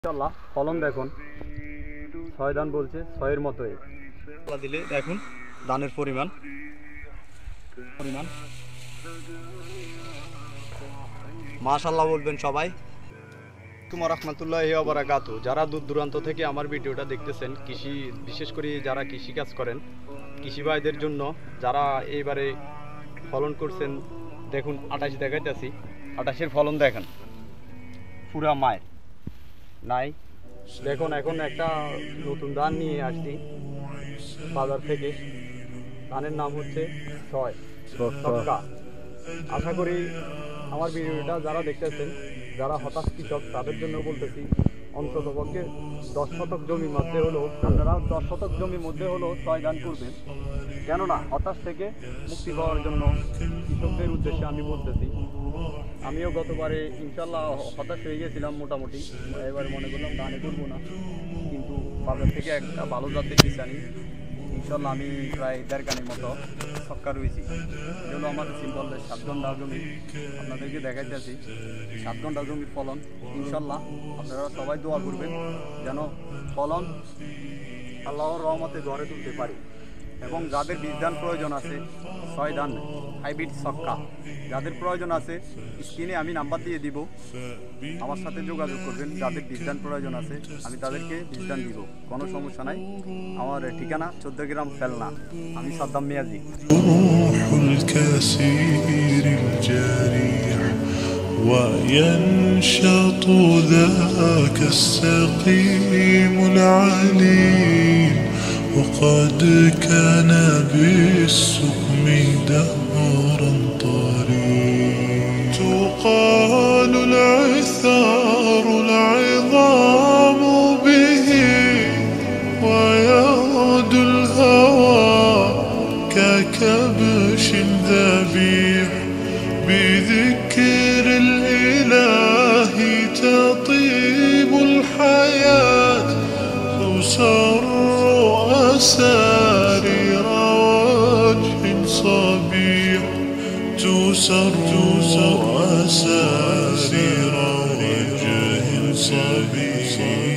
ইনশাআল্লাহ ফলন দেখুন 6 ধান বলছে 6 এর মতোই দিলে দেখুন ধানের পরিমাণ মাশাআল্লাহ বলবেন সবাই। আসসালামু রাহমাতুল্লাহি ওয়া বারাকাতুহু। যারা দূর দূরান্ত থেকে আমার ভিডিওটা দেখতেছেন, কৃষি বিশেষ করে যারা কৃষি কাজ করেন, কৃষি ভাইদের জন্য যারা এইবারে ফলন করছেন, দেখুন 28 দেখাইতেছি, 28-এর ফলন দেখেন পুরা মায়ের নাই। দেখুন এখন একটা নতুন ধান নিয়ে আসছি বাজার থেকে, ধানের নাম হচ্ছে ছক্কা। আশা করি আমার ভিডিওটা যারা দেখতেছেন, যারা হতাশ কৃষক, তাদের জন্য বলতেছি অন্তত পক্ষে 10 শতক জমির মধ্যে হলো আপনারা 10 শতক জমির মধ্যে হলো 6 ধান করবেন। কেননা হতাশ থেকে মুক্তি পাওয়ার জন্য কৃষকদের উদ্দেশ্যে আমি বলতেছি। আমিও গতবারে ইনশাল্লাহ হতাশ হয়ে গেছিলাম মোটামুটি, এবার মনে করলাম ধানে করবো না, কিন্তু বাজার থেকে একটা ভালো জাতের বীজ আনি। ইনশাল্লাহ আমি প্রায় 1.5 কানির মতো ছক্কা রয়েছি। এগুলো আমার সিম্পল 7 ঘন্টা জমি, আপনাদেরকে দেখাইতেছি 7 ঘন্টা জমির ফলন। ইনশাল্লাহ আপনারা সবাই দোয়া করবেন যেন ফলন আল্লাহর রহমতে ঘরে তুলতে পারি। এবং যাদের বীজ ধান প্রয়োজন আছে, 6 ধান হাইব্রিড ছক্কা যাদের প্রয়োজন আছে, স্ক্রিনে আমি নাম্বার দিয়ে দিব, আমার সাথে যোগাযোগ করবেন। যাদের বীজ ধান প্রয়োজন আছে আমি তাদেরকে বীজ ধান দিব, কোনো সমস্যা নাই। আমার ঠিকানা 14 গ্রাম ফেলনা, আমি সাদ্দাম মিয়াজি। وينشط ذاك السقيم العليل وقد كان بالسقم دهرا طريق تقال العثار العظام به ويغدو الهوى ككبش ذبيح بذكر الإله تطيب الحياة تسر أسارير وجه صبيح تسر أسارير وجه صبيح.